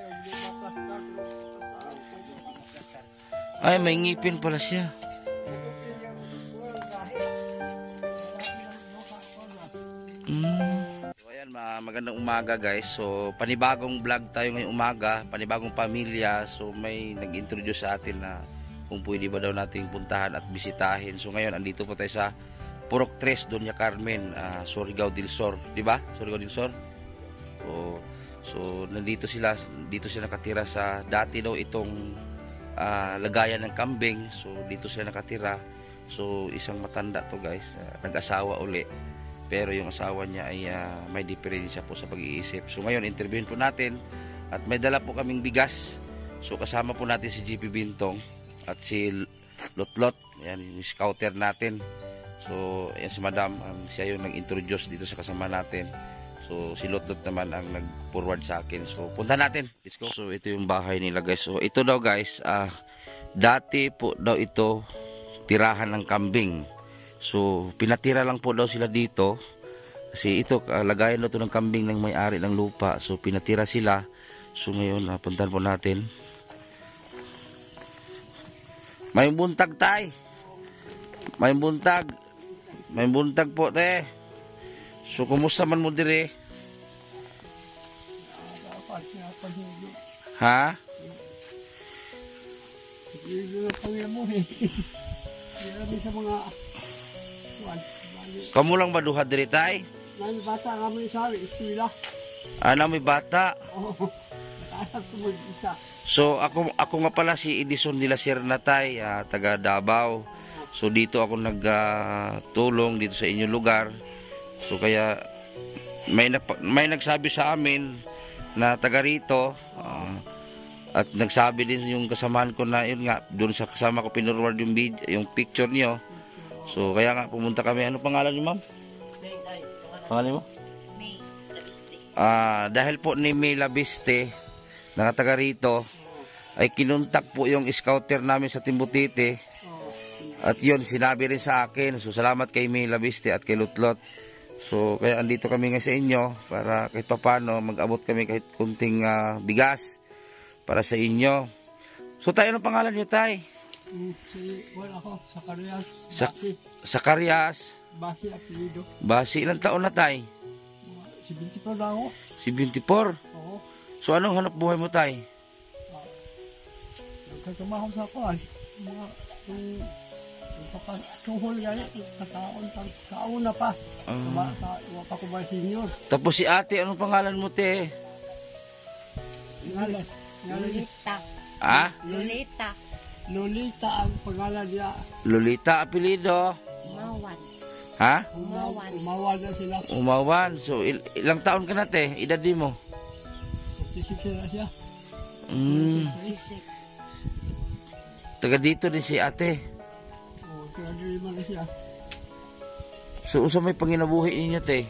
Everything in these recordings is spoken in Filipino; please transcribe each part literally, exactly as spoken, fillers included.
Ay, may ngipin pala siya. Mm. So, ayan, magandang umaga guys. So, panibagong vlog tayo ngayong umaga, panibagong pamilya. So, may nag-introduce sa atin na kung pwede ba daw nating puntahan at bisitahin. So, ngayon, andito po tayo sa Purok tres, Doña Carmen, uh, Surigao del Sur. Diba? Surigao del Sur. So, so, nandito sila, dito sila nakatira sa, dati daw itong uh, lagayan ng kambing. So, dito sila nakatira. So, isang matanda to guys. Uh, nag-asawa uli. Pero yung asawa niya ay uh, may diferensya po sa pag-iisip. So ngayon, interviewin po natin. At may dala po kaming bigas. So kasama po natin si G P Bintong at si Lotlot. Ayan, yung scouter natin. So, ayan si Madam. Um, siya yung nag-introduce dito sa kasama natin. So, si Lotlot naman ang nag-forward sa akin. So, punta natin. Let's go. So, ito yung bahay nila guys. So, ito daw guys. Uh, dati po daw ito tirahan ng kambing. So, pinatira lang po daw sila dito. Kasi ito, uh, lagayan na ito ng kambing ng may-ari ng lupa. So, pinatira sila. So, ngayon, uh, puntahan po natin. May buntag tay. May buntag. May buntag po, te. So, kumusta man mo dire? Ha? Kamu lang ba duha diri tay? May bata kami sa eskwela. Ana may bata. Oo. Nakasap tumod isa. So ako ako nga pala si Edison de la Serna tay, uh, taga Davao. So dito ako nagtulong uh, dito sa inyong lugar. So kaya may nag, may nagsabi sa amin na taga rito uh, at nagsabi din yung kasamahan ko na yun nga doon sa kasama ko pinurward yung video, yung picture niyo. So kaya nga pumunta kami. Ano pangalan niyo, ma'am? Pangalan mo? May Labiste. Ah, dahil po ni May Labiste na taga rito ay kinuntak po yung scouter namin sa Timbutite. At yun sinabi rin sa akin. So salamat kay May Labiste at kay Lutlot. So kaya andito kami ngayon sa inyo para kahit papano mag-abot kami kahit kunting uh, bigas para sa inyo. So tayo, anong pangalan niyo tay? Si, wala ako, sa Karyas. Sa, sa Karyas. Basi apelido. Basi, ilang taon na tay? seventy-four na ako. seventy-four? Oo. So anong hanap buhay mo tay? Uh, Nagkasamahan sa ako ay. Mga, yung, yung pakatuhol gaya, kataon, kaon na pa. Um, Sama, sa, wapa ko ba senior. tapos si ate, anong pangalan mo te? Ngalan. Ngalan. Lolita. Ah? Lolita. Lolita ang pangalan niya. Lolita apelido. Umawan. Ha? Umawan. Umawan na sila. Umawan. So il ilang taon ka na te? Edad di mo? forty-six na siya. Mm. Isip. Taga dito din si ate. Oo, kaya naman na siya. So usa may panginabuhi ninyo te?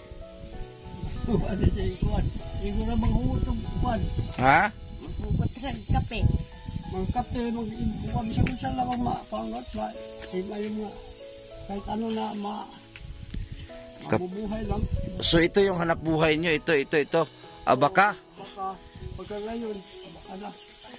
Ano siya ikuan? Ikaw na manghutong ikuan. Ha? Magpuputrag kape. Magkape, mag-ibukan siya siya lang ang mapangat. Ay may mga kahit ano na ma mabubuhay lang. So ito yung hanap buhay nyo. Ito, ito, ito. Abaka. Baka pagka ngayon, baka na.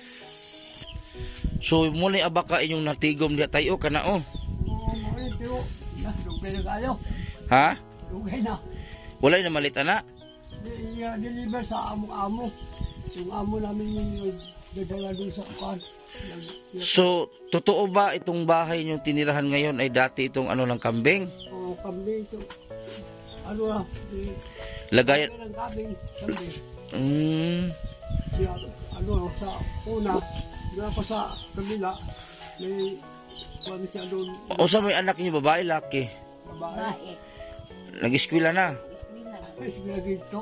So muli abaka inyong natigom diya tayo ka na oh. Oo, mga pero na, dugay na kayo. Ha? Dugay na. Walay na malita na. I-deliver sa amo-amo. Yung amo namin yung dadala doon sa kuan. So, totoo ba itong bahay niyong tinirahan ngayon ay dati itong ano ng kambing? Oo, kambing ito. Ano na? Lagayan. Ng kambing. Kambing. Mm. Siya, ano, sa una, doon pa sa kabila, may kuan siya doon. O sa may anak niyo, babae, laki? Babae. Bae. Nag-eskwela na. Ismila. Ay, sige dito.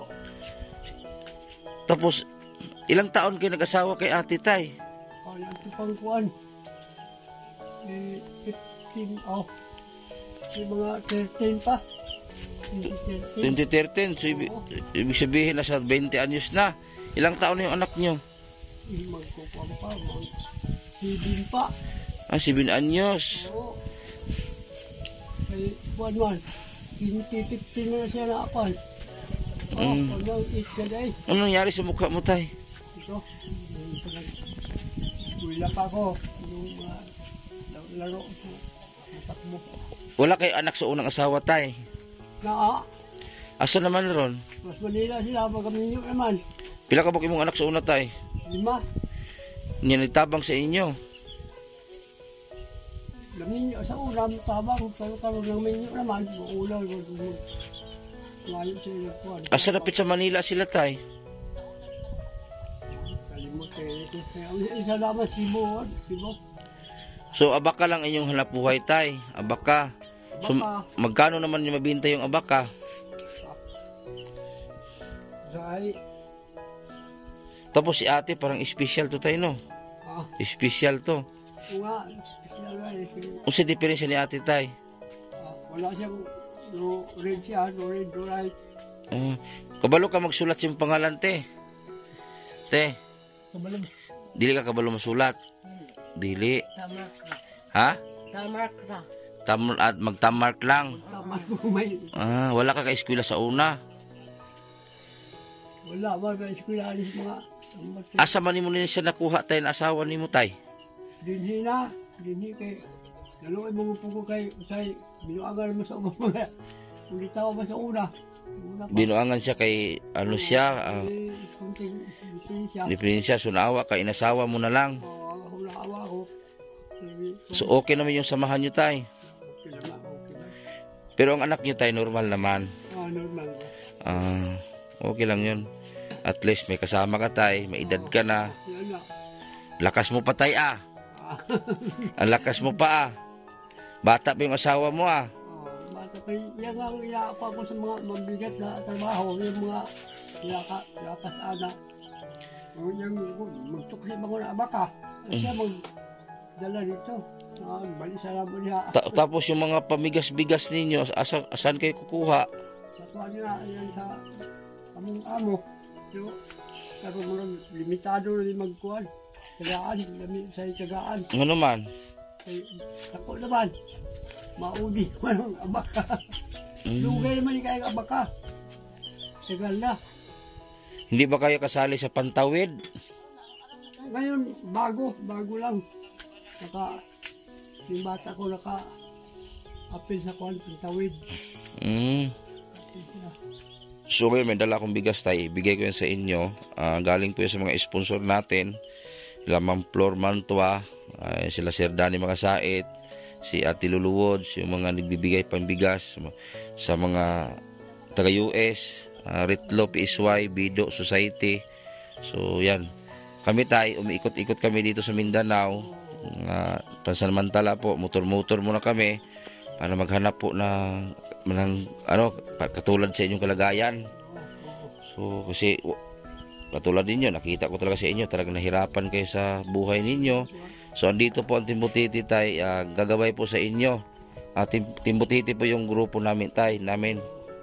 Tapos, ilang taon kayo nag-asawa kay ate tay? Oh, yung tipang kuan. Eh, fifteen, oh. Yung mga thirteen pa. twenty thirteen. So, ibig, ibig sabihin nasa twenty anyos na. Ilang taon na yung anak niyo? Magkukuha pa, mag sibin pa. Ah, seven anyos. Oo. Ay, kuan man. twenty fifteen na siya na kuan. Oh, Mm. ano, eight ka day. Ano nangyari sa mukha mo tay? dito. Yung sa nag-eskwela pa ako. Yung mga laro sa natakbo. Wala kayo anak sa unang asawa, tay? Na, Asa naman ron? mas Manila sila, magaminyo naman. Pila ka ba imong anak sa una, tay? Lima. Niya nagtabang sa inyo. Laminyo sa ulam, tabang, pero karoon ng minyo naman, maulaw, ngayon sila nagpuan. Asa napit sa Manila sila, tay? Kalimot kayo ito. Isa naman, Cebu, Cebu. So, abaka lang inyong hanap buhay, tay. Abaka. So, Baka, magkano naman yung mabinta yung abaka? dahil, Tapos si ate, parang special to, tay, no? ah, Special to. nga, sila nga, eh, si- Kung sa diferensya ni ate, tay? ah, wala siyang, no red siya, no red, no right. Uh, kabalo ka magsulat yung pangalan, te. Te, Kabalang, dili ka kabalo masulat. Dili. Tamark ra. Ha? Tamark ra. Tam at magtamark lang. tama ko may, Ah, wala ka ka-eskwela sa una. wala ba ka eskwelalis mga, ang Asa man nimo ni siya nakuha tay na asawa nimo, tay? dinhi na, dinhi kay, naluoy mo po ko kay, usay, binuangal mo sa mga, ulitaw ba sa una, una pa. Binuangan siya kay ano siya, ah, Eh, kunting, kunting siya. ni prinsya sunawa ka inasawa mo na lang. Oo, ako naawa ko. Sabi ko, So okay naman yung samahan niyo, tay. okay lang ako, okay lang. Pero ang anak niyo, tay, normal naman. Ah, normal ba? Ah, okay lang 'yun. At least may kasama ka, tay, may edad ka na. Yan na. Lakas mo pa, tay, ah. Ah, Ang lakas mo pa, ah. Bata pa yung asawa mo, ah. oh, bata pa, yan ang inaapa ko sa mga mabigat na trabaho, yung mga ilaka, ilakas ana. O yung magtukli mo na baka, kasi magdala dito. Ah, bali sa labo niya. Ta- tapos yung mga pamigas-bigas ninyo, asa, asan kayo kukuha? Sa tuwa niya, yan sa among amo. So, karoon mo lang, limitado na yung magkuhan. Tagaan, lami sa tagaan. Ano naman? Ay, ako naman, maudi man ang abaka. Mm. Lugay naman yung kayang abaka. Tagal na. Hindi ba kayo kasali sa pantawid? Ngayon, bago, bago lang. Naka, yung bata ko naka, apil sa kuhan, pantawid. Mm. Apil siya. So ngayon may dala akong bigas, tay. Ibigay ko yan sa inyo. Ah, galing po yan sa mga sponsor natin. Lamang Flor Mantua, ay sila Sir Danny Makasait, si Ate Luluwod, yung mga nagbibigay pambigas sa mga taga U S, uh, Ritlo, P S Y, Bido Society. So yan. Kami, tay, umiikot-ikot kami dito sa Mindanao. Uh, pansamantala po, motor-motor muna kami para maghanap po ng, ng ano, katulad sa inyong kalagayan. So kasi katulad ninyo, nakita ko talaga sa inyo, talagang nahirapan kayo sa buhay ninyo. So andito po ang Timbutiti, tay, uh, gagaway po sa inyo. Uh, Tim Timbutiti po yung grupo namin, tay, namin.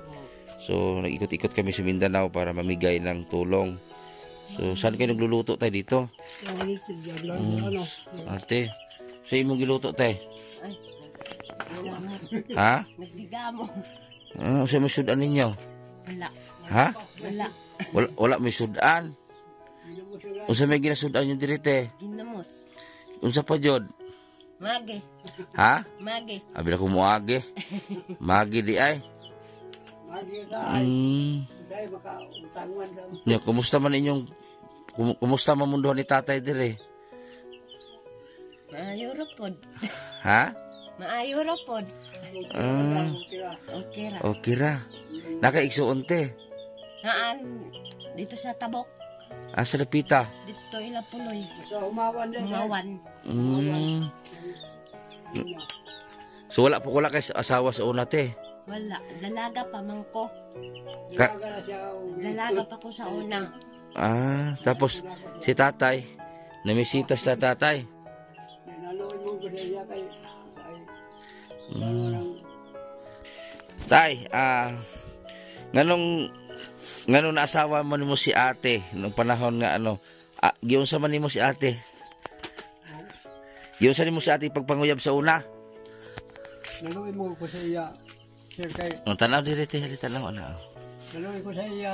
So nag-ikot-ikot kami sa Mindanao para mamigay ng tulong. So saan kayo nagluluto, tay, dito? Yung ulit, diyan lang, Mm. ano. Ate, sa imong giluto, tay? Ay. Wala mo. Ha? Nagdiga mo. Ano sa may sudan ninyo? Wala. Ha? Wala. Wala, wala may sudan. Unsa may ginasudan yung dirite? Ginamos. Unsa pa jud? Mage. Ha? Mage. Abi na ko muagi. Magi di ay. Lagi ka, ay, Mm. dahil baka utangan lang. Nya, kumusta man inyong kum- kumusta man mundo ni tatay dire? Maayo ra pod. Ha? Maayo ra pod. Ah, Okay ra. okay ra. Nakaigsuon te. Naan dito sa Tabok. Asa lapita? Dito ila puloy. So, umawan din. Umawan. Mm. So wala po wala kay asawa sa una te. Wala. Dalaga pa man ko. Ka- Dalaga na siya. Dalaga pa ko sa una. Ah, tapos si tatay, namisita sa tatay. Nanood mo ko siya kay, ay, Mm. Tay, ah, nganong nganong naasawa mo nimo si ate nung panahon nga ano, ah, giunsa man nimo si ate? Giunsa nimo si ate pagpanguyab sa una? nanood mo ko sa iya. Sir kay, Ang tanaw diri te, diri tanaw na. nanood ko sa iya.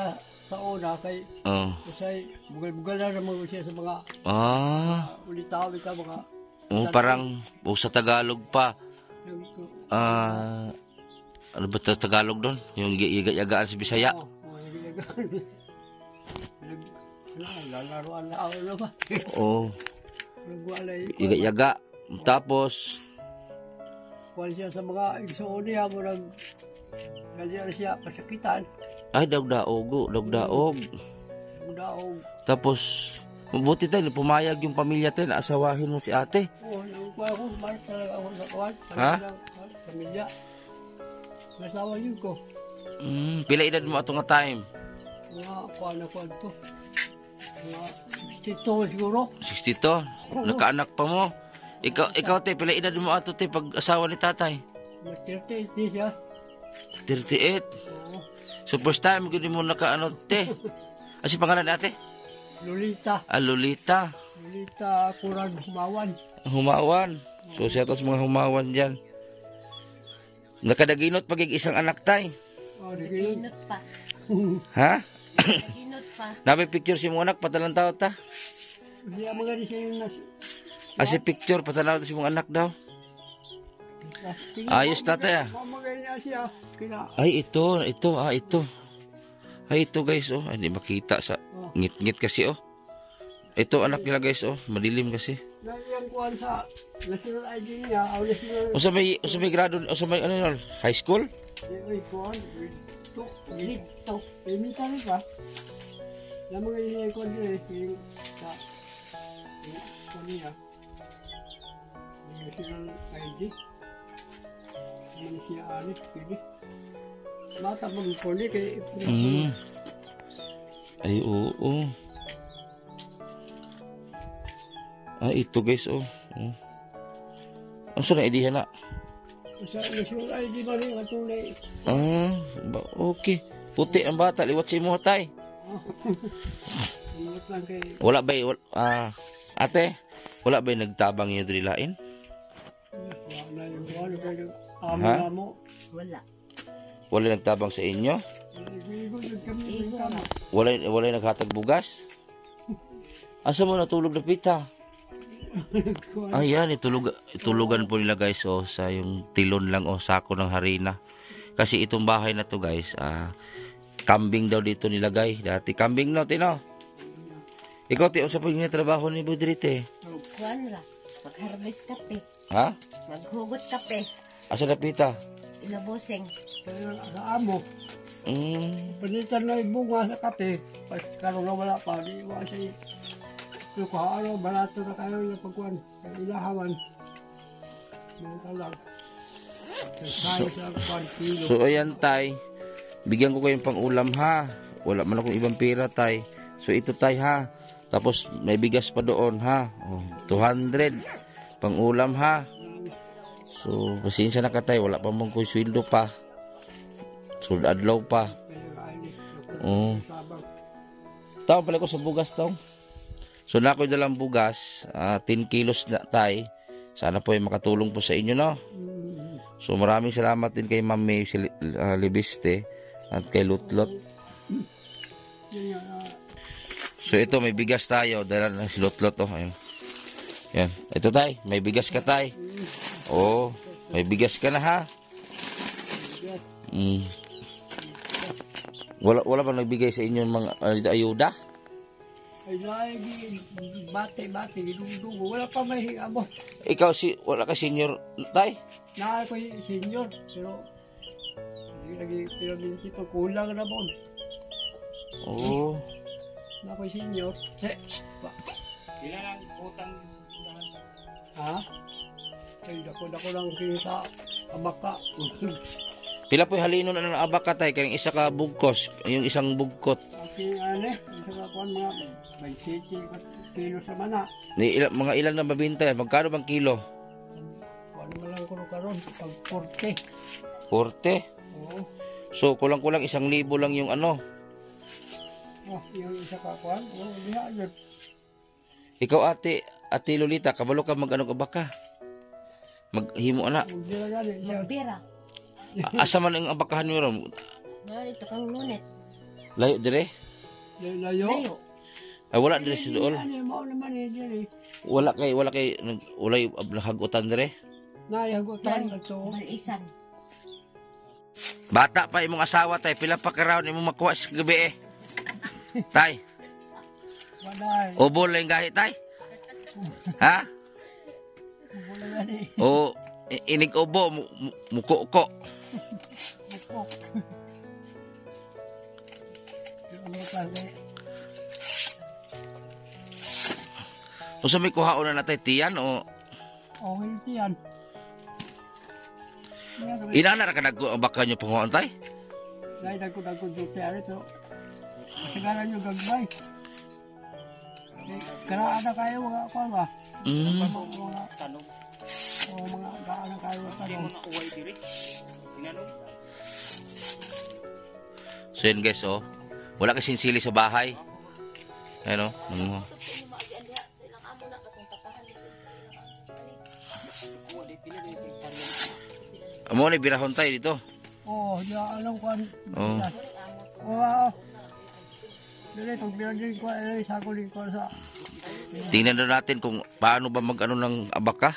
sa una kay Oh. kasi bugal-bugal na naman siya sa mga Ah. uh, ulitaw-ulitaw mga Oh, parang oh, sa Tagalog pa. yung Ah, ano ba ta- Tagalog doon? Yung yaga-yagaan sa Bisaya. Oo, oo, yaga-yagaan. Nag- ano, lalaroan na ako naman. Oh, Nagwalay. yaga-yaga. Tapos, Kuwan siya sa mga igsoon niya mo nag ganyan siya pasakitan. ay, daog-daog, daog-daog. Ang daog. Tapos, mabuti tayo, pumayag yung pamilya tayo na asawahin mo si ate. Oo, nang kuwan ko, mark talaga ako sa kuwan. Ha? Pamilya. Nasawa yun ko. Mm, pila edad mo atong nga time? Mga kuwan na kuwan to. Mga sito siguro. sixty-two. Nakaanak pa mo. Ikaw, ikaw te, pila edad mo ato te pag asawa ni tatay? Mas thirty-eight din siya. thirty-eight. Oo. So first time gud mo nakaano te. Asi pangalan ni ate? Lolita. Ah, Lolita. Lolita Kurang Humawan. Humawan. So siya tos mga humawan diyan. Nakadaginot pag isang anak tay. Oh, naging. Naginot pa. Ha? Naginot pa. Nabi picture si mo anak patalang tao ta. Siya mga di siya yung nas... Asi picture patalaw ta si mong anak daw. Ayos tatay, ah. Mamagay niya siya. Kina. Ay ito, ito, ah ito. Ay ito guys oh, ay, hindi makita sa Oh. ngit-ngit kasi oh. Ito anak nila guys oh, madilim kasi. Nagiyang kuhan sa national I D niya. Aw national... O sa may, o sa may grado, o sa may ano yun, high school? Ay, kuhan. Ito. Dito. Elementary ka. Na mga yung kuhan din eh. Yung sa... Yung kuhan niya. Yung national I D. Naman siya alis. Pili. Bata pag kuhan eh. Kaya... Mm. Ay oo. Oh. Ay ito guys oh. Oh. Ang saan na idihan na? Sa national I D ba rin ang tunay? Ah, ba, okay. Puti ang bata, liwat si mo tay. Ingat lang kay... Wala ba wala, ah, ate, wala ba nagtabang yung drilain? Wala na yung kuhan. Kaya amo Ha? na mo. Wala. Wala nagtabang sa inyo? Nagigod kami ng kama. Wala wala naghatag bugas? Asa mo natulog na pita? Ayan, itulog, itulugan po nila guys oh, sa yung tilon lang oh, sako ng harina. Kasi itong bahay na to guys, ah, kambing daw dito nilagay. Dati kambing no, tino. Ikaw ti sa pag trabaho ni Budrite. Magkuhan ra. Mag-harvest kape. Ha? Maghugot kape. Asa na pita? Ilaboseng. Kaya sa amo. Mm. Panitan na yung bunga sa kape. Karoon na wala pa. Di ba siya yung ano, barato na kayo yung pagkuhan. Ilahawan. Mga lang. Kayo sa kuhan kilo. So ayan tay, bigyan ko kayong pang ulam ha. Wala man akong ibang pera tay. So ito tay ha. Tapos may bigas pa doon ha. Oh, two hundred pang ulam ha. So pasensya na ka tay, wala pa mong kuy sweldo pa. So adlaw pa. Oh. Tao pala ko sa bugas taw. So na ako dalang bugas, uh, ten kilos na tay. Sana po ay makatulong po sa inyo no. So maraming salamat din kay Ma'am May uh, Libiste at kay Lutlot. So ito may bigas tayo, dala na si Lutlot oh. Ayun. Yan. Ito tay, may bigas ka tay. Oh, may bigas ka na ha. Mm. Wala wala bang nagbigay sa inyo ng mga uh, ayuda? Ay, lagi, bate-bate, gidugo. Wala pa may abo. Ikaw si wala ka senior tay? Na ako yung senior, pero hindi lagi, pero hindi pa kulang na bon. Oh. Na ako yung senior. Se, ba? Ilan ang utang Ha? Ay, dako-dako lang kinsa abaka. Pila po halino na ng abaka tay kay isa ka bugkos, yung isang bugkot. Aki, ane, isa ka kuhan mga may siti kilo sa mana. Ni ila, mga ilan na mabinta yan? Magkano bang kilo? Kuhan mo lang kuno karon pag forty. forty. Oo. So kulang-kulang isang libo lang yung ano. Oh, yung isa ka kuhan. Oo, diha yun. Ikaw ate, ate Lolita, kabalo ka mag ano ka baka? Maghimo ana. Hindi na gani. Magbira. A- Asa man ang abakahan mo ron? Na ito kang nunet. Layo dire? Layo. Layo. Ay wala dire si dool. Ano mo naman eh dire. Wala kay wala kay nag- ulay nakagutan dire. Nayagutan Bal, ito. balisan. Bata pa imong asawa tay, pila pa ka raw imong makuha sa gabi eh. Tay, Waday. ubo lang gahi tay. Ha? Wala yan eh. O i- inig ubo mu- mu- muko-ko. Bukok. Yung mga klase. Kung sa may kuhaon na natay tiyan o Okay ito yan. Yan. inana ra ka nag baka nyo panguhaon tay? Dahil nagkudagkod dito siya ito. Masagalan yung gagbay. Karaan na kayo mga ako ba? Mm. Mga Tanong. o mga gaan na kayo sa Hindi mo na uway diri. Tinanong. So yun guys oh. Wala kasing sili sa bahay. Ano? Nang Amo ni birahon tayo dito. Oh, di alam ko ano. Oh. Oh. Dili tong binagin ko ay sa ko ko sa. Tingnan na natin kung paano ba mag-ano ng abaka.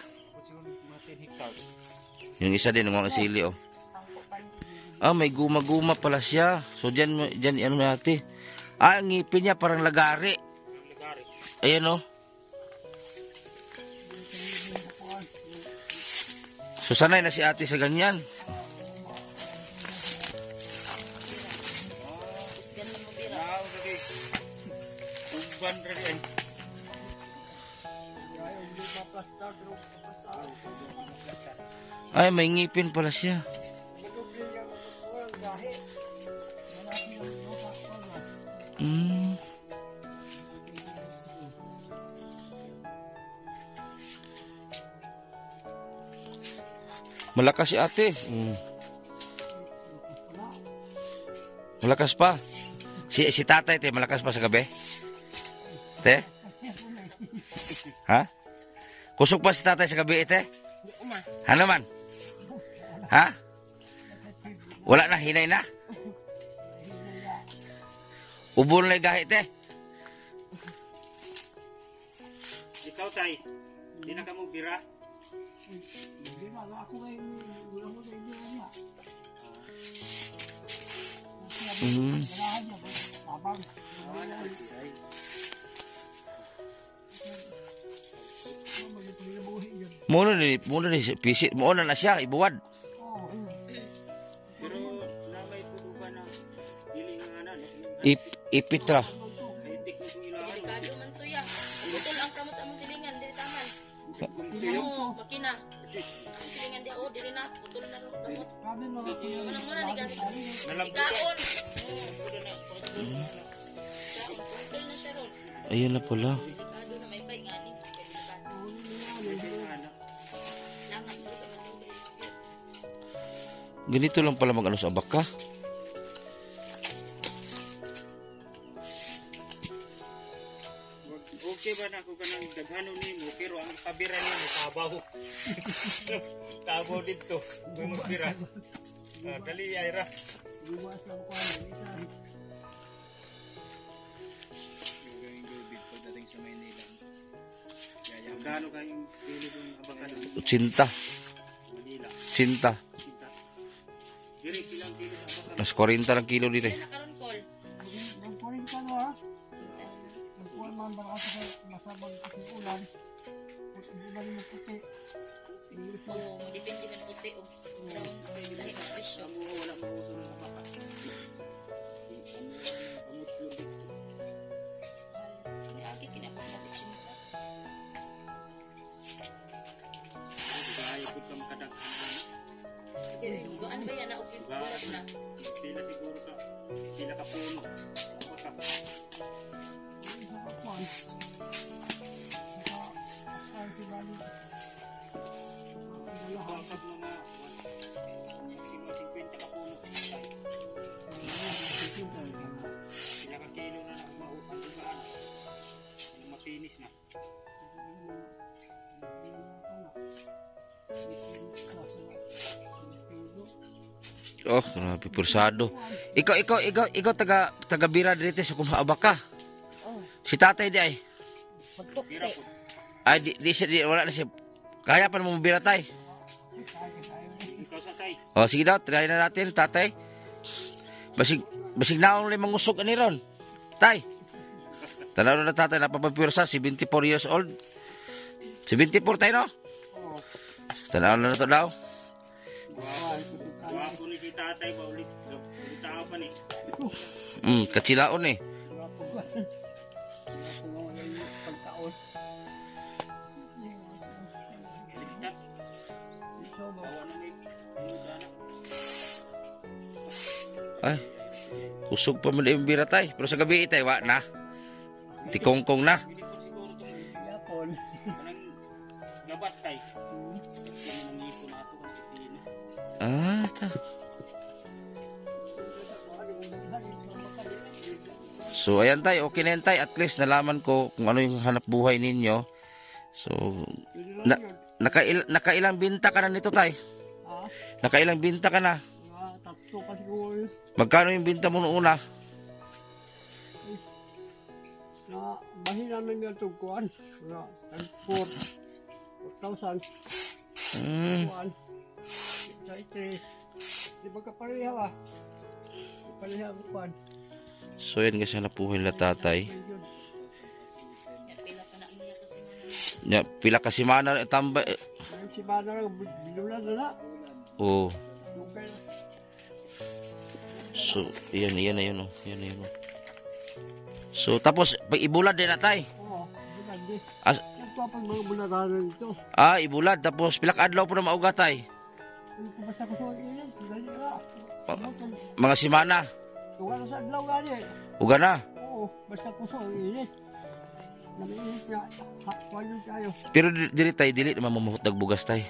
Yung isa din ng mga sili oh. Ah, may guma-guma pala siya. So diyan mo- diyan ano natin. Ah, ang ngipin niya parang lagari. Ayan oh. So sanay na si ate sa ganyan. Now, diri. Uban ra di. Ay, may ngipin pala siya. Mm. Malakas si ate. Mm. Malakas pa. Si si tatay te malakas pa sa gabi. Te? Ha? Kusog pa si tatay sa gabi te? Uma. Ano man? Ha? Wala na, hinay na. Ubol na yung gahi te. Ikaw tay. Di na ka mo bira. Hindi na ako ay wala mo sa inyo niya. Mm. Wala niya. Abang. Wala ay. Muna ni, muna ni pisit, muna na siya ibuwad. Pero namay pudo ba na dili nga ana no? Ip, ipitra. Itik mo kung ilahan. Delikado man to ya. Putol ang kamot sa among silingan, dili taman. Kumtiyo. Oo, makina. Ang silingan di ako, dili na. Putol na ron kamot. Kami mga kuya. Muna muna, di ka. Nalambutan. Ikaon. Pudo na. Ikaon, putol na siya ron. Ayun na pala. Delikado na may paingani. Delikado. Langan mo sa mga Ganito lang pala mag-ano sa abaka. Okay ba na ako kanang daghanon nimo pero ang kabira nimo tabaw. Tabaw dito. May magbira. Ah, dali ay ra. Luwas lang ko ano. Pagdating sa Maynila. Kaya gano kayong pili ng abakan Cinta. Manila. Cinta. Kita. Diri kilang kilo sa abakan. Mas forty lang kilo dire. Dili na karon call. Ang purin ka no ha. Ang purin man ba ako sa masabang kasi ulan. Kung ulan mo puti. Oo, depende man puti o. Karon, dali na presyo. Amo wala mo uso ng abakan. Pamutlo dito. Ni aki kinapag na pitsin. Kaya pud ka makadaghan. Dugaan ba yan na okay bulag na. Pila siguro ka. Pila ka puno. Abakan. Kuan. Ay si bali. Ang pag mga maski mga fifty ka puno. Pila ka kilo na na maupan dugaan. Mapinis na. Oh, grabe pursado. Ikaw ikaw ikaw ikaw taga taga bira dito sa Kumaaba ka. Oh, Si tatay di ay. Bira magtukti. po. Ay di, di, siya- di wala na siya. Kaya pa mo bira tay. Ikaw sa tay. Oh, sige daw, try na natin tatay. Basig basig naon lang mangusog ani ron. Tay. Tanaw na tatay napapapirsa seventy-four years old. seventy-four tayo no? Oo. Tanaw na to daw. Wapo ni si tatay ba ulit. Ulit tao pa ni. Mm, katsilaon eh. Wala po ba? Wala po nga yung pagkaon. Baliktad. Ito ba? Awa na may. Ay. Usog pa man yung bira tay. Pero sa gabi tay wa na. Tikongkong na. Hindi po siguro itong Yapon. kanang gabas tay. Hindi nang ipon na ako kung pipili na. Ah, ta. So ayan tay, okay na yan tay. At least nalaman ko kung ano yung hanap buhay ninyo. So Yun Na- lang yun. nakail nakailang binta ka na nito tay? Ah, Nakailang binta ka na? mga tatlo pa siguro yun. Magkano yung binta mo noong una? Na bahin namin yung tugkuan. Na four thousand. Hmm. Kuan. Sa ite. Di ba kapareha ba? Kapareha ang kuan. So yan kasi hanap buhay nila tatay. Yun. Pila pa na niya kasi Ya, pila ka semana na tambay. eh, Ngayon si Bana lang, binulan na na. Oh. Okay. So, yan, yan na yun, oh. Yan na yun, oh. So, tapos, pag ibulad din na tay. Oo, bulan di. As- Ito pa mga bulagaran ito. Ah, ibulad. Tapos, pilak adlaw po na mauga tay. Ano ko basta ko sa ilan? Dali ka. Oh. Mga semana. Tuwa na sa adlaw gani. Uga na. Oo, basta ko sa ilan. Namiinit na. Hakwayo tayo. Pero di- dili tay, dili naman mamahutag bugas tay.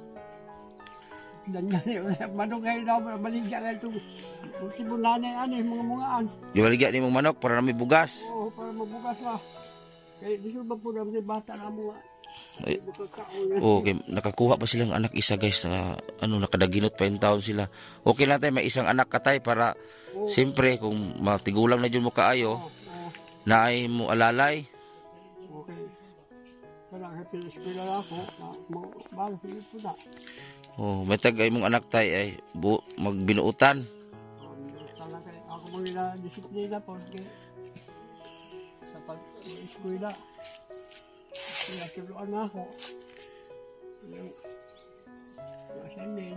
Dan gani. Manong kayo daw, maligya na ito. Ultimo nanay ano yung mga mungaan. Giwaligya ni mong manok para na may bugas. Oo, para mabukas na. Kaya di ba po naman yung bata na mga. Ay. Bukagkaon. Oh, okay. Nakakuha pa silang anak isa guys na ano nakadaginot pa yung taon sila. Okay lang tay, may isang anak ka tay para Oo. siyempre kung matigulang na dyan mo kaayo, Oo, oo. na ay mo alalay. Okay. Kaya nakapilis-pila na ako. Na, mga bago sila po na. Oh, may tagay mong anak tay ay bu magbinuutan. Um, sana kay ako mo nila disiplina po. Kaya sa pag-eskwela. Pinaturuan na ako. Yung nasan din.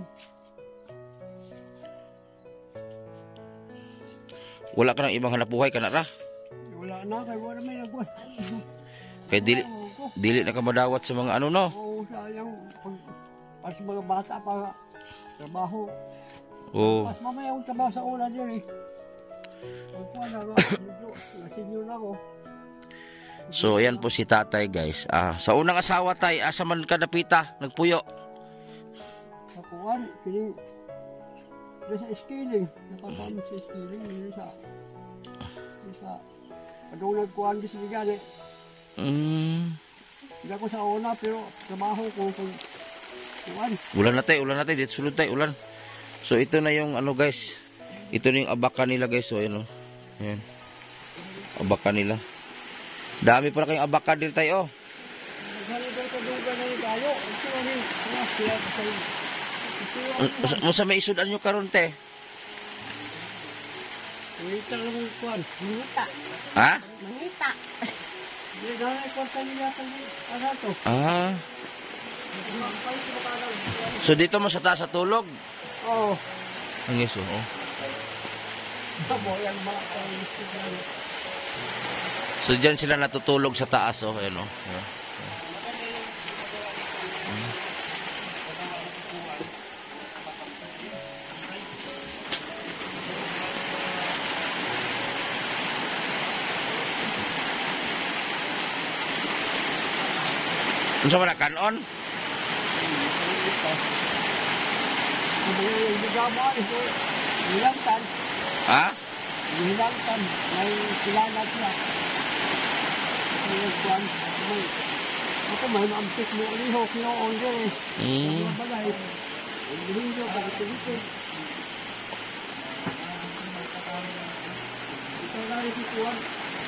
Wala ka ng ibang hanap buhay ka na ra. Wala na kay wala may nagwan. Kaya dili ko. dili na ka madawat sa mga ano no. Oo, sayang. Pag, pas mga bata pa trabaho. Oh. Pas mamaya akong trabaho sa ulan din eh. Pag ko na nga, medyo nasinyo na ako. So ayan po si tatay guys. Ah, sa unang asawa tay, asa man ka napita, nagpuyo. Sa kuwan, kining doon sa skilling. Napapamit sa skilling. Doon sa doon sa pagkong nagkuhan ko sa bigani. Mm. Hindi ako sa una pero trabaho ko kung kuwan. Ulan na tay, ulan na tay, dito sulod tay, ulan. So ito na yung ano guys. Ito na yung abaka nila guys. So ayan oh. Ayan. Abaka nila. Dami pa na kayong abaka dito tayo. Oh. Naghanap ko sa lugar na yung tayo. Ito na rin. Kaya kaya ko sa'yo. Ito Mo sa may isudan nyo karon te. Mangita lang ang kuwan. Mangita. Ha? Mangita. Hindi na na kwarta nila sa ano to. Ah. So dito mo sa taas sa tulog. Oo. Ang iso, oh. Tabo yan mga kaya. So diyan sila natutulog sa taas, oh. Ayan, oh. Ayan. Unsa man kanon? Yung yung bigamo ito. Hilangtan. Ha? Hilangtan. May kilala sila. Yung kuwan. May ako may maampik mo ulihok noon din eh. Mm. Yung balay. Yung bilinggo, bakit dito? tayo si Kuwan.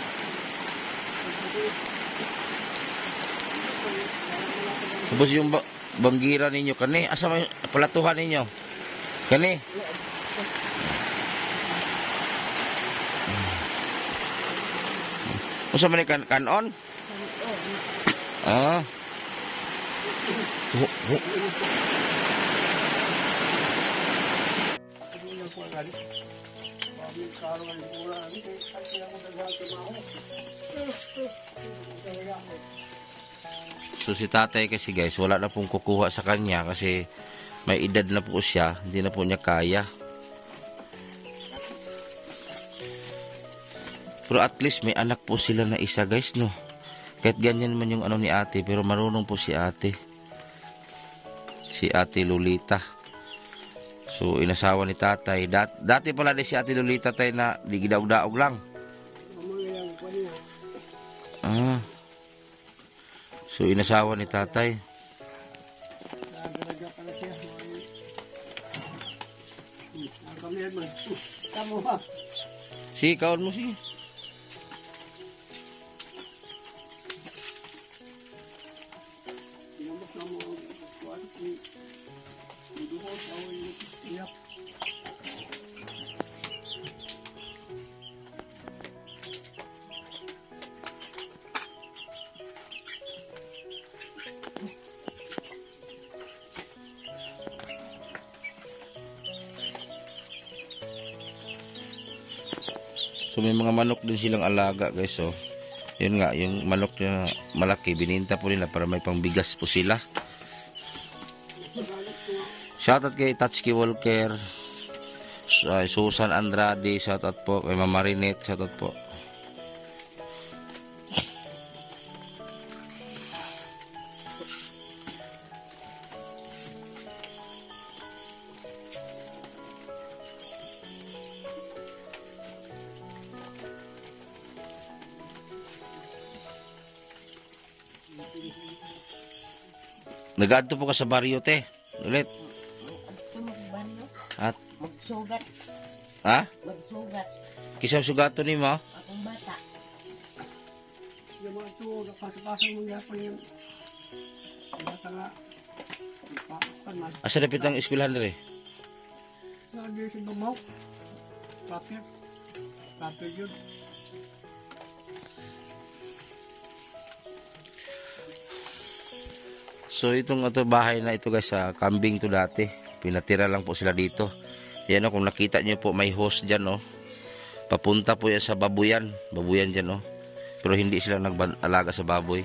Tapos yung ba banggira ninyo, kani, asa may palatuhan ninyo? Kani? Usa man ni kan kanon? Ah. Ho, ho. So si tatay kasi guys, wala na pong kukuha sa kanya kasi may edad na po siya, hindi na po niya kaya. Pero at least may anak po sila na isa guys, no. Kahit ganyan man yung ano ni ate, pero marunong po si ate. Si ate Lolita. So inasawa ni tatay. Dat dati pala di si ate Lolita tay na di gidaog-daog lang. Ah. So inasawa ni tatay. Si kaon mo si. So may mga manok din silang alaga guys, so yun nga, yung manok na malaki bininta po nila para may pangbigas po sila. Shoutout kay Tatsuki Walker, uh, Susan Andrade, shoutout po kay Mama Rinette, shoutout po. Nag-adto po ka sa baryo te. Ulit. Ito magbano. At Magsugat. ha? Magsugat. Kisang sugato ni mo? Akong bata. Yung mga ito, nakasapasang mga yapon yung bata nga. Ipakan man. Asa dapit ang eskwelahan dere? Sabi si Lumaw. Papir. Papir yun. So itong ito bahay na ito guys, sa kambing to dati. Pinatira lang po sila dito. Yan o, kung nakita nyo po may hose dyan o. Papunta po yan sa babuyan. Babuyan dyan o. Pero hindi sila nag-alaga sa baboy.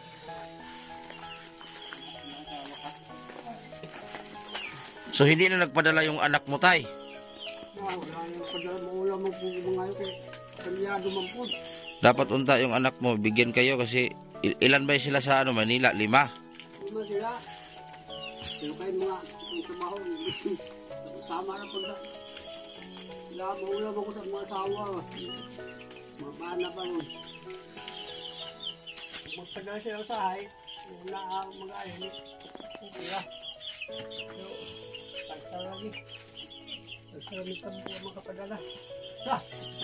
So hindi na nagpadala yung anak mo tay? Wow, wala yung padala mo ulam mo kung mga yun kay kalyado man po. Dapat unta yung anak mo, bigyan kayo kasi il- ilan ba sila sa ano, Manila? Lima? Lima sila. Pero kayo mga ang trabaho. Sama na po na. Wala mo ulam ako sa mga asawa. Mabana pa ron. Magtagal sila sa hay. Wala ang mga ayon. Kaya. Pero tagsa lagi. Tagsa lagi sa mga kapadala. Ha!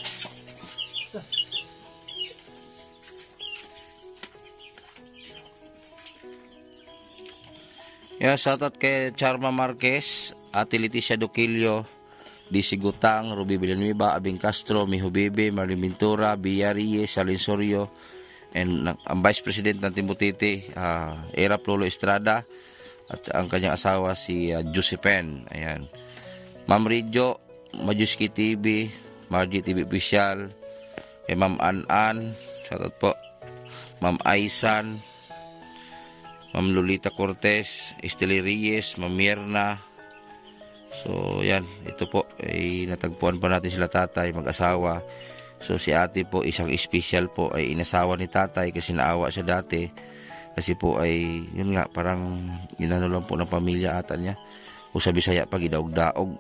Yeah, shoutout kay Charma Marquez, Ate Leticia Duquilio, Disi Gutang, Ruby Villanueva, Abing Castro, Miho Bebe, Marlene Ventura, Bia Reyes, Salinsorio, and ang Vice President ng Timbutiti, uh, Era Lolo Estrada, at ang kanyang asawa si uh, Josephine. Ayan. Ma'am Ridjo, Majuski T V, Margie T V Official, kay Ma'am An-An, shoutout po, Ma'am Aisan, Ma'am Lolita Cortez, Esteli Reyes, Ma'am Mierna. So yan, ito po ay natagpuan pa natin sila tatay, mag-asawa. So si ate po, isang special po, ay inasawa ni tatay kasi naawa siya dati. Kasi po ay, yun nga, parang inano lang po ng pamilya ata niya. O sa Bisaya pag idaog-daog.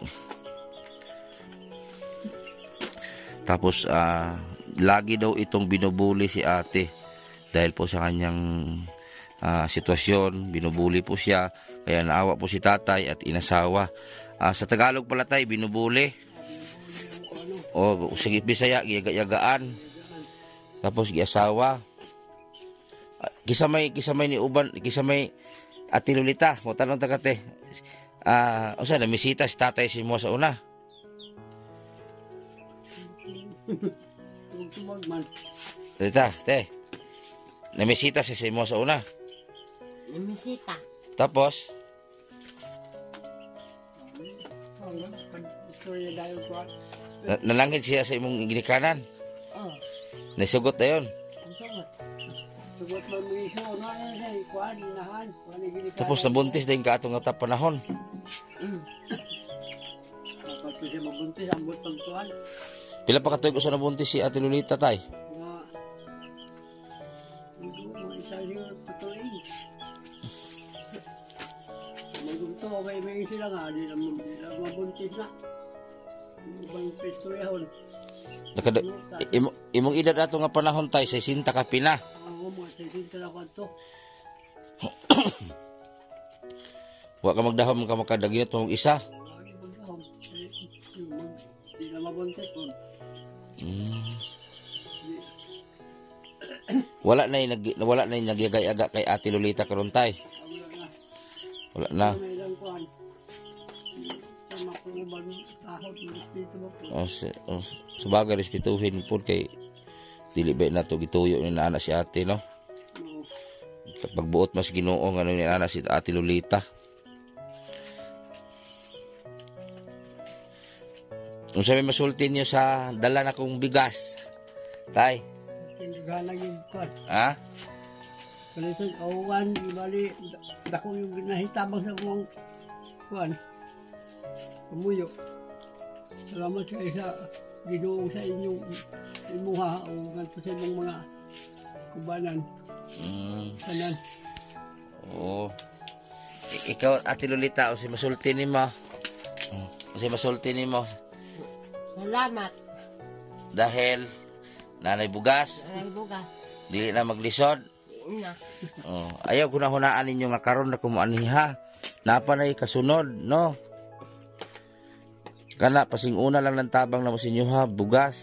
Tapos uh, lagi daw itong binubuli si ate dahil po sa kanyang Uh, sitwasyon, binubuli po siya, kaya naawa po si tatay at inasawa. Uh, sa Tagalog pala tay, binubuli. O, sige, Bisaya, giyaga-yagaan. Tapos, giasawa. Ah, Kisamay, kisamay ni Uban, kisamay Ate Lolita. Mo tanong ta kate. Ah, usa na misita si tatay si mo sa una. Kung tumag man. Lolita, te. Namisita si si mo sa una. Namisita. Tapos, Hanggang pag istorya dahil ko. na, nalangit siya sa imong ginikanan. Oh, Nasugot na yun. ang sugot. Sugot man mo iso. Ano na siya? Kuhan, inahan. Kuhan, ginikanan. Tapos nabuntis din ka atong nga panahon. Mm. Kapag ko siya mabuntis, ambot pag kuhan. Pila pa katuig usa nabuntis si Ate Lolita tay? Mga... Hindi mo, mga isa siya tutuloy. Magunto, may may sila nga. Di na di na mabuntis na. Ibang pistorya Nakada, imo, imong edad ato nga panahon tay sa sinta ka pila. Ako mga sisinta na kanto. Wa ka magdahom ka makadaginot mo isa. Lagi magdahom. Eh, yung mag- Di na mabuntis po. Mm. Wala na yung nag, wala na yung nagyagay-aga kay Ate Lolita karon tay. Wala na. Wala na. May ilang kuhan. Sa makuban, kahot, dito mo po. Oh, sa, oh, sa bagay respetuhin po kay dili ba na to gituyo ni nana si ate no. Oo. Kapag buot mas Ginoo nga ni nana si Ate Lolita. Kung sabi masulti niyo sa dala na kong bigas. Tay, Tindagan yung kuhan. ha? Kalito, awan, ibali, dako yung nahitabang sa kong kuhan. Pamuyo. Salamat kayo sa Ginoo sa inyong imuha o ganito sa inyong mga kubanan. Mm, Kanan. oo. I- ikaw Ate Lolita o si masulti nimo. Mm, o si masulti nimo Salamat. dahil nanay bugas, Ay, bugas. dili na maglisod. Na. Oh, ayaw ko na hunaan ninyo nga karon na kumuaniha. Napa na kasunod, no? Kana pasing una lang ng tabang na mo sinyo ha, bugas.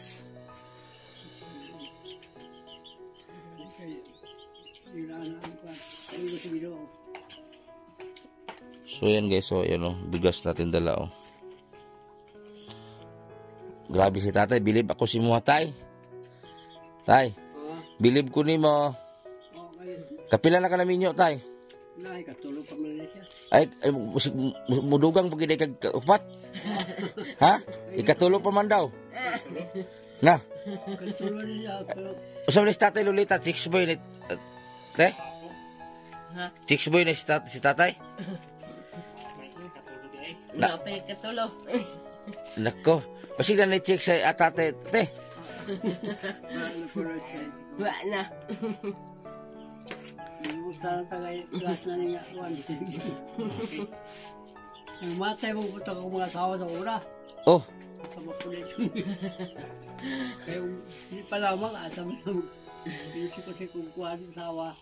So yan guys, so yan oh, bigas natin dala oh. Grabe si tatay, bilib ako si mo tay. Tay, bilib ko nimo. Kapila na ka namin nyo tay. Nay, katulog pa man siya. Ay, ay mus- mus- mudugang pag hindi kag upat. Ha? Ikatulog pa man daw. Na, Katulog niya, pero usap ni si tatay Lolita, chicks boy ni uh, te? Ha? Chicks boy ni si, tat- si tatay? Na, pa katulog. Nako, basig na ni chicks sa atate, te. ano ko rin siya. Wa na. Gusto na tagay, class na niya, one. Ang matay mo puto ko mga tao sa ura. Oh, Sa makulit. Kaya hindi pa lamang, asa mo na mag-busy ko siya kung kuha ng tawa.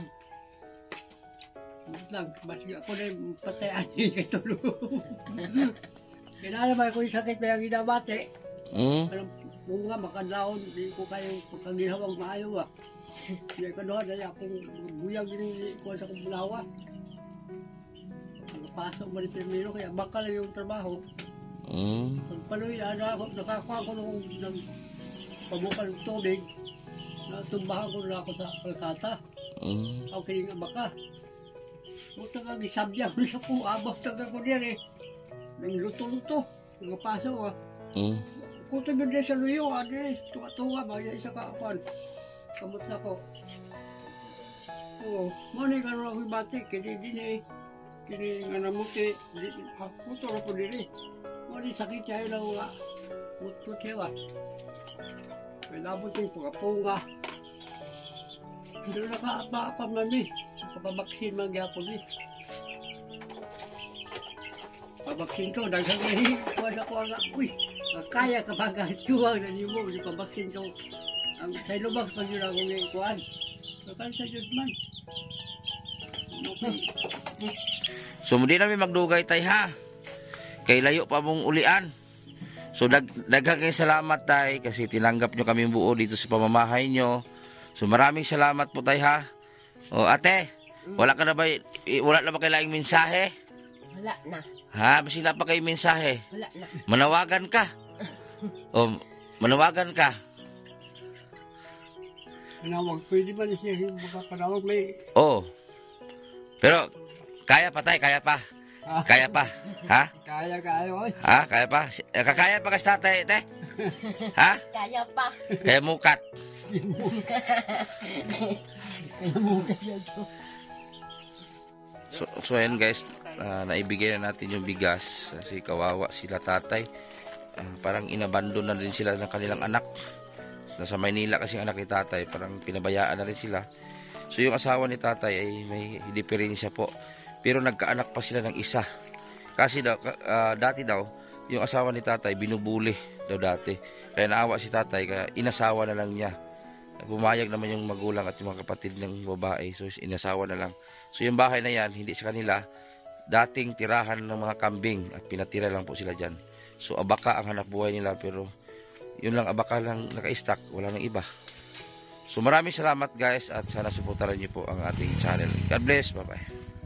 Wait lang, basi ako na yung patayan niya katulog. Kailangan naman ko yung sakit na yung ginabate. mm. Alam, kung nga makadlaon, hindi ko kayo pagkagihawang maayo ah. Hindi ko doon, dahil akong buyag yung ko sa kong bulawa. Nakapasok mo ni Pirmino, kaya bakal yung trabaho. Mm. Pagpaloy, ano ako, nakakuha ko nung nang pabukal ng tubig. Natumbahan ko na ako sa kalkata. Mm. Ako kayo nga baka. Buta nga, gisabya ko sa po, abas tagal ko diyan eh. Nang luto-luto, nangapasok ah. Mm. Kung tagal din sa luyo, ano eh, tunga-tunga, bagay isa ka apan. Kamot na ko. Oo, mo ni karon ako batik, kini din eh. Kini nga namuti, ako to ko diri. Mo ni sakit tayo lang nga. Mutto siya. Kaya labot yung pagkapunga. Hindi na naka-apa-apam namin. Kapabaksin man gyapon eh. Pabaksin ko, daghang ngayon, kuha na ko nga, uy, kaya ka ba kahit kuwag na niyo mo, yung pabaksin ko, ang sa ilubag pa yun ako ngayon kuhan. So, kahit sa Diyos man. Okay. So, hindi namin magdugay tay ha. Kay layo pa mong ulian. So dag daghang kayong salamat tay kasi tinanggap nyo kami buo dito sa pamamahay nyo. So maraming salamat po tay ha. O ate, wala ka na ba i- wala na ba kailangang mensahe? Wala na. Ha, basi na pa kayo mensahe. Wala na. Manawagan ka. O manawagan ka. Panawag, pwede ba na siya yung makapanawag? May, Oh. Pero kaya pa tay, kaya pa. ah, Kaya pa. Ha? kaya kaya, oy. Ha? Kaya pa? Si- eh, Kakaya pa kasi tatay, te? Ha? Kaya pa. Kaya mukat. Kaya mo kaya ito. So, so ayan guys, ah, naibigay na natin yung bigas kasi kawawa sila tatay. Ah, parang inabandon na rin sila ng kanilang anak. Nasa Maynila kasi ang anak ni tatay, parang pinabayaan na rin sila. So yung asawa ni tatay ay may diferensya po. Pero nagkaanak pa sila ng isa. Kasi daw, ah, dati daw, yung asawa ni tatay binubuli daw dati. Kaya naawa si tatay, kaya inasawa na lang niya. Bumayag naman yung magulang at yung mga kapatid ng babae. So inasawa na lang. So yung bahay na yan, hindi sa kanila, dating tirahan ng mga kambing at pinatira lang po sila dyan. So abaka ang hanap buhay nila, pero yun lang, abaka lang naka-stack, wala nang iba. So maraming salamat guys at sana suportahan niyo po ang ating channel. God bless, bye bye.